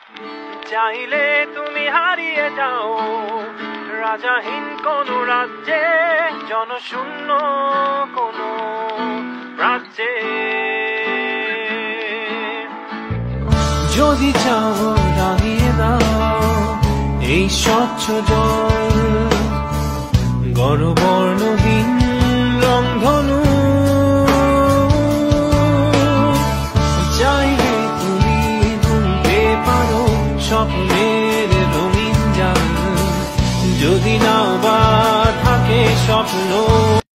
চাইলে তুমি হারিয়ে যাও রাজাহীন কোন রাজ্যে, জনশূন্য কোন রাজ্যে। যদি চাও রাঙিয়ে দাও এই স্বচ্ছ জল, গড়বর্ণহীন রংধনু। চাইলে তুমি তুলতে পারো স্বপ্নের রঙিন জাল, যদি নাও বা থাকে স্বপ্ন